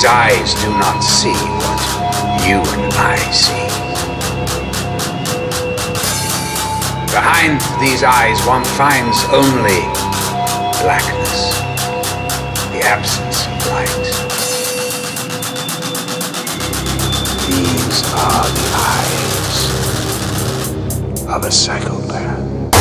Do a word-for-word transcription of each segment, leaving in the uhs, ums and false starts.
These eyes do not see what you and I see. Behind these eyes one finds only blackness, the absence of light. These are the eyes of a psychopath.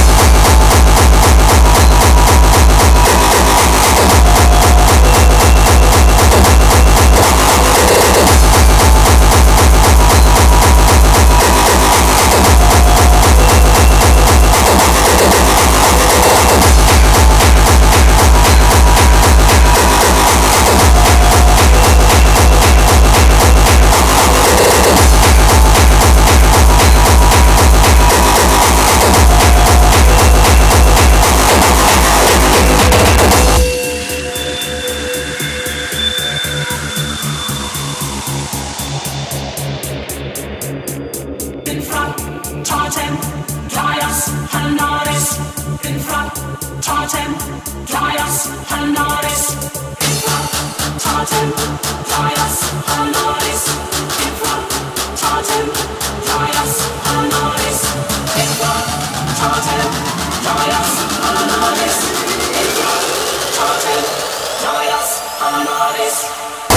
Infrattatem, Gaius Hanaris. Infrattatem, Gaius Hanaris. Infrattatem, Gaius Hanaris. Infrattatem, Gaius Hanaris. Infrattatem, Gaius Hanaris. Infrattatem, Gaius Hanaris.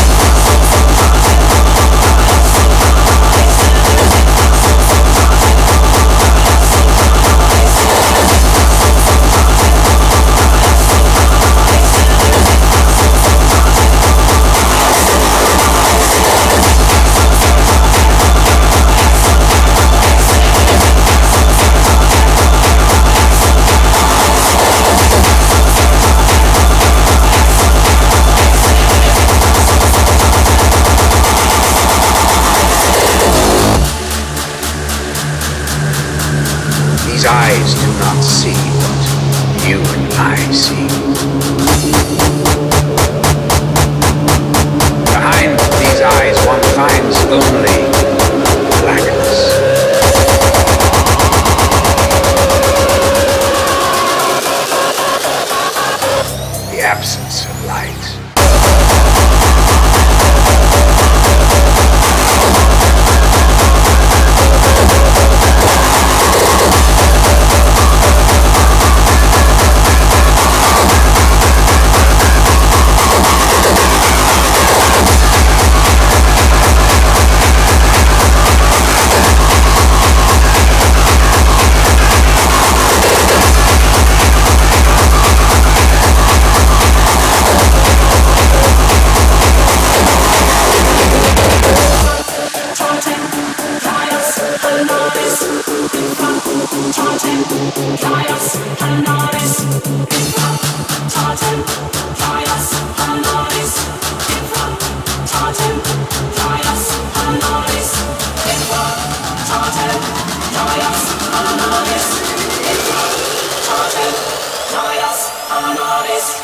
These eyes do not see what you and I see. Behind these eyes one finds only blackness. The absence of light. Gaius Hanaris. Infrattatem, Gaius Hanaris. Infrattatem, Gaius Hanaris. Infrattatem, Gaius Hanaris. Infrattatem, Gaius Hanaris.